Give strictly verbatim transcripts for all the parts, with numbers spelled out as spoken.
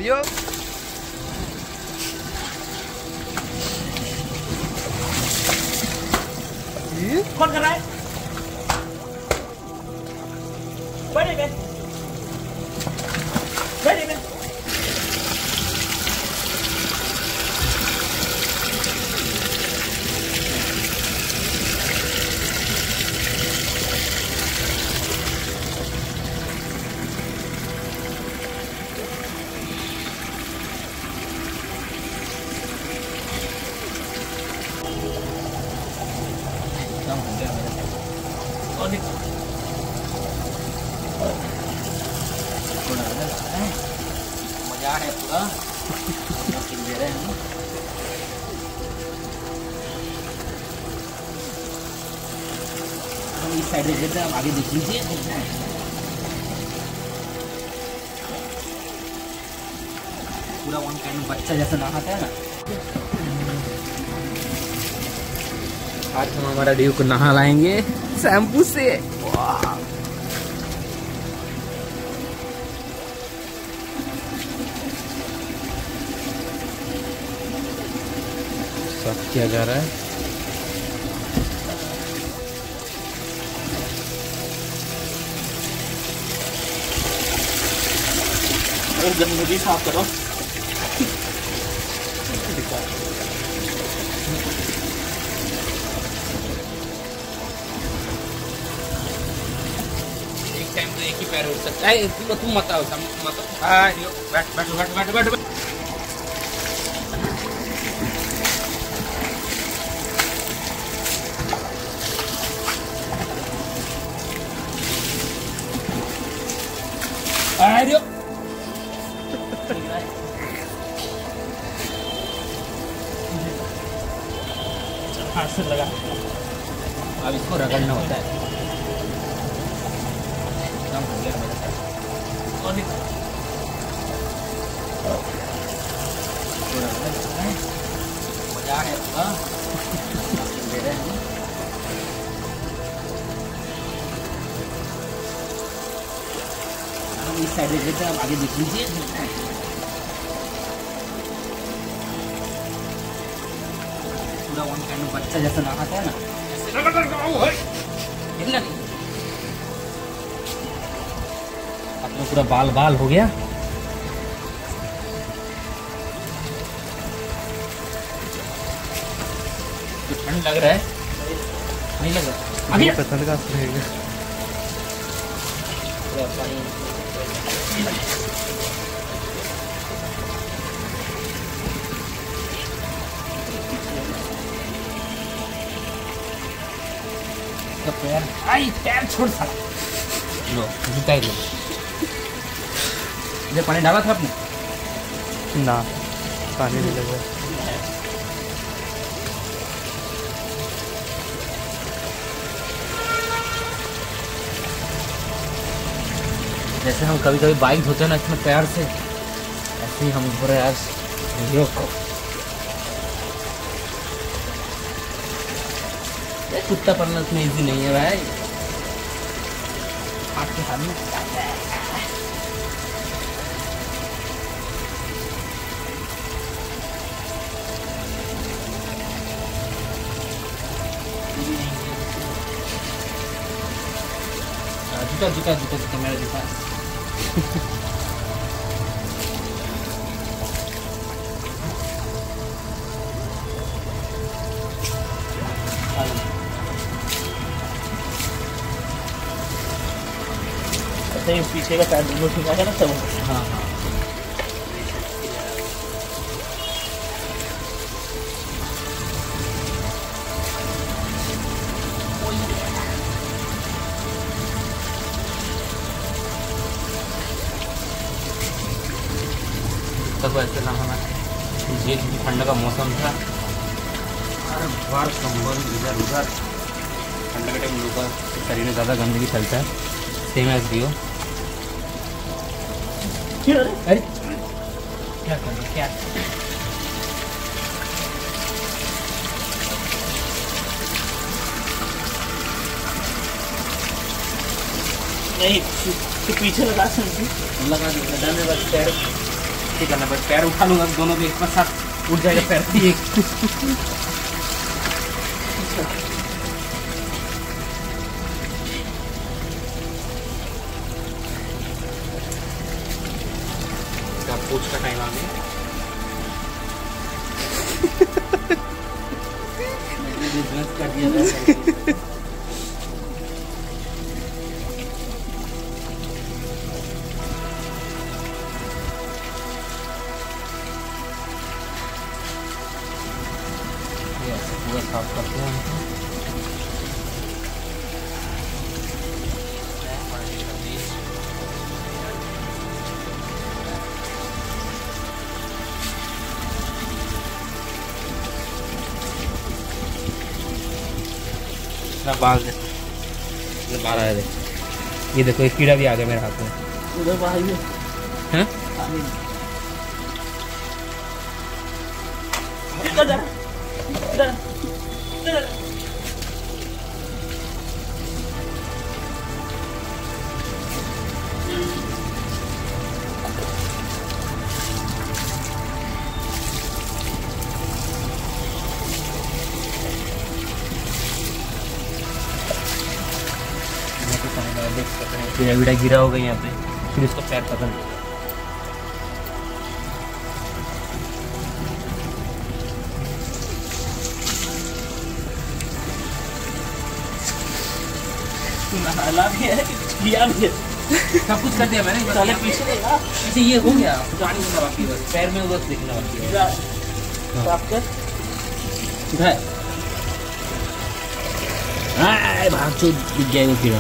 लियो। कौन कर रहा है? बैठे बैठे बैठे बैठे। मजा है पूरा दे रहे हैं। हम इस साइड देख लेते हैं, आगे देख लीजिए। पूरा वन काइंड बच्चा जैसा नहाता है ना। आज हम हमारा ड्यू को नहा लाएंगे शैम्पू से। वाह सब किया जा रहा है। गंदगी साफ करो। एक टाइम तो एक ही पैर उठ सकता है। तुम तुम मत आओ, मत आओ। बैठ बैठो बैठो बैठो बैठो। अरे हाथ से लगा। अब इसको रगड़ना होता है। काम हो गया मेरा साथ। और नहीं मजा है पूरा दे रहे हैं। हम इस साइड देख लेते हैं, आगे देख लीजिए। पूरा वन काइंड बच्चा जैसा नहाता है ना। हिलना नहीं। अपना पूरा बाल बाल हो गया। तो ठंड लग रहा है? नहीं लग रहा? आगे पसंद का रहेगा। तो पैर आई पैर छोड़ साला। लो जूता ही लो। इधर पानी डाला था आपने? ना पानी नहीं लगा। जैसे हम कभी कभी बाइक धोते हैं ना इसमें पैर से, ऐसे ही हम धो रहे हैं हीरो को। कुत्ता पलना इतना इजी नहीं है भाई। आपके हाथ में जूता जूता जूता जूता मेरा जूता। ऐसे ही पीछे का पैर दोनों ठीक है ना सब। हाँ हाँ तब ऐसे ना होना। ये ठंड का मौसम था। अरे बार कंबल इधर उधर। ठंड के टाइम लोग शरीर में ज़्यादा गंदगी फैलता है। सेम एज दियो। अरे क्या कर रहे क्या? नहीं तो पीछे लगा सकती। लगा दो। पैर ऐसे करना, बस पैर उठा लूंगा दोनों भी एक साथ उठ जाएगा पैर एक। पूछ का टाइम आ गया। कर दिया था। पूरा साफ करते हैं हमको। बाल दे, बाल आया देख, ये देखो एक कीड़ा भी आ गया मेरे हाथ में। उधर भाई है हैं? इधर इधर इधर इधर। कीड़ा वीड़ा गिरा होगा यहाँ पे, फिर इसको पैर पकड़। नहाला भी है, किया भी है, सब कुछ कर दिया मैंने। चले पीछे देखा, ऐसे ये हो गया, गाड़ी में बाकी बस पैर में उधर देखना बाकी है। साफ कर। उठाए भाग चो दिख जाएगा कीड़ा।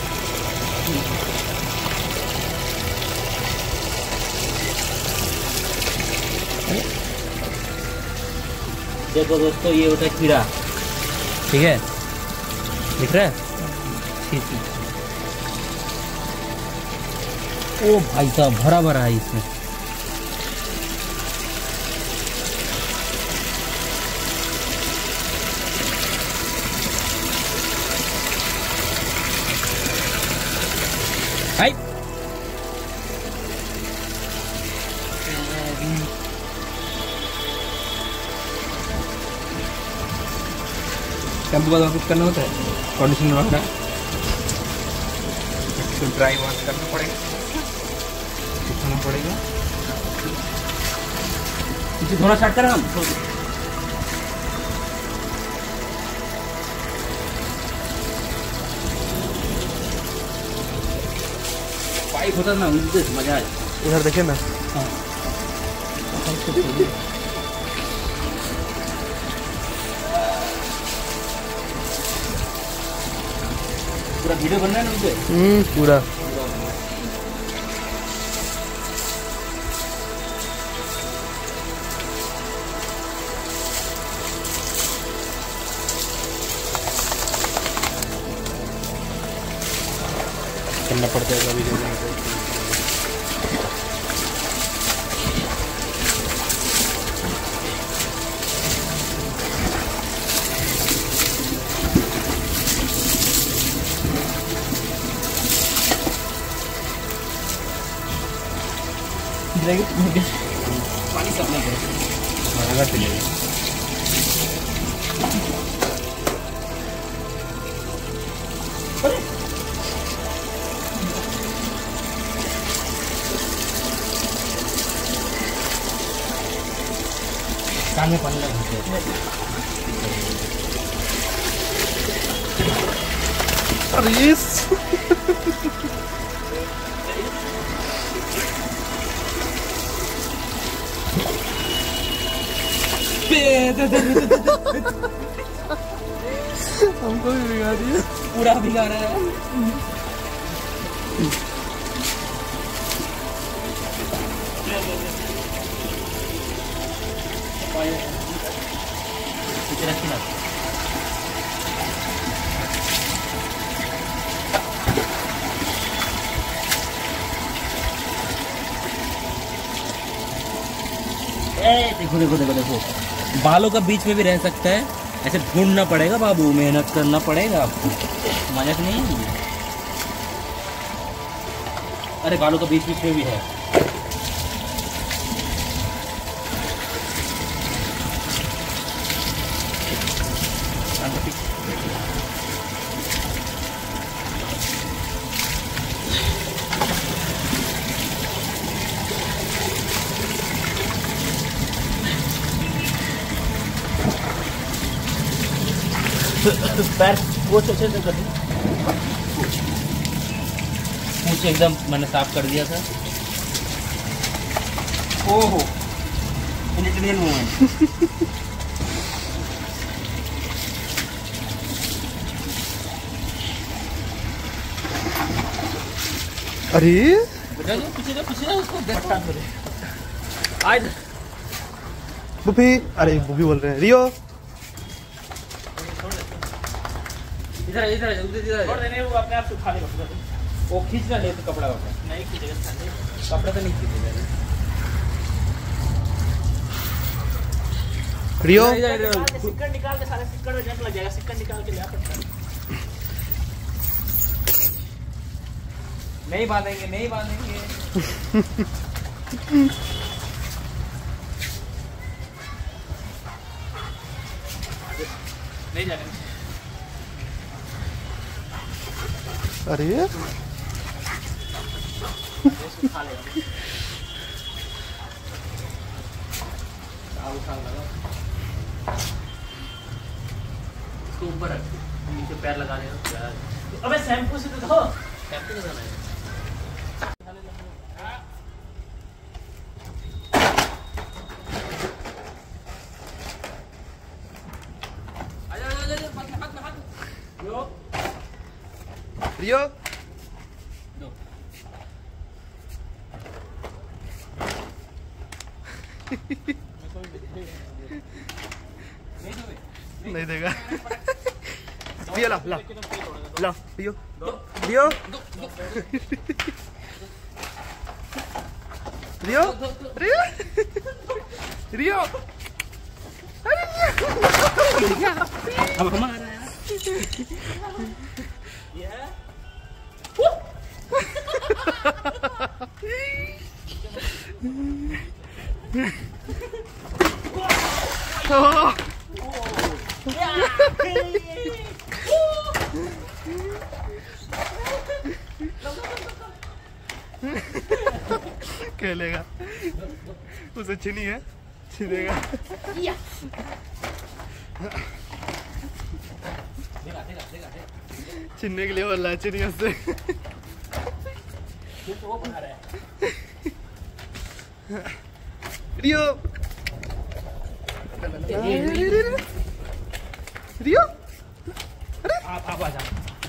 देखो दोस्तों, ये होता है कीड़ा, ठीक है, दिख रहा है? ठीक है। ओ भाई साहब, भरा भरा है इसमें। आई शैम्पू का कुछ करना होता है, कंडीशनर वगैरह तो ड्राई वॉश करना पड़ेगा, सुखाना पड़ेगा। इसे थोड़ा स्टार्ट करें हम। पाइप होता ना, उधर मजा आए। इधर देखे ना। हाँ। पूरा वीडियो बनना है ना उसे? हम्म पूरा। करना पड़ता है कभी कभी। पानी सप्लाई करो, महंगा चलेगा। कान में पानी लगा दो। अरे हमको भी भिगा दिया, पूरा भिगा रहा है। देखो देखो देखो देखो, बालों का बीच में भी रह सकता है, ऐसे ढूंढना पड़ेगा बाबू, मेहनत करना पड़ेगा आपको, मजा नहीं है। अरे बालों का बीच बीच में भी है। पैर पूछ अच्छे से कर दी। पूछ एकदम मैंने साफ कर दिया था। ओहो इलिटरेट मोमेंट। अरे बचा दो पीछे जा पीछे जा उसको देखता करे। आज बुफी, अरे बुफी बोल रहे हैं। रियो इधर इधर जल्दी इधर छोड़ देने वो अपने आप सुखा लेगा पूरा। वो खींचना ले तो कपड़ा वपड़ा नहीं खींचेगा साले। कपड़ा तो नहीं खींचेगा। रियो सिक्कर निकाल के सारे सिक्कर में जंग लग जाएगा। सिक्कर निकाल के ले आ सकता। नहीं बांधेंगे नहीं बांधेंगे। नहीं जाने। अरे खा लेगा। उठा लगा तो ऊपर रख नीचे पैर लगा देगा। अबे शैम्पू से तो धो। शैम्पू से धोना है। रियो नहीं देगा। रियो ला ला ला रियो रियो रियो रियो रियो अब हमारा है। खेलेगा उसे छीनी है छीनेगा। छीनने के लिए बोल रहा है छीनी उससे। वो बना रहा है। रियो रियो आप आप आ जाओ।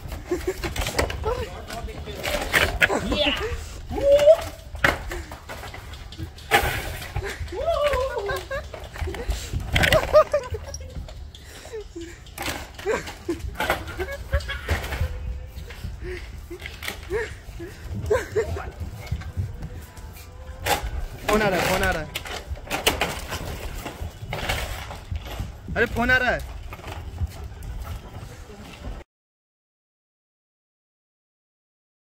फोन आ रहा है फोन आ रहा है। अरे फोन आ रहा है।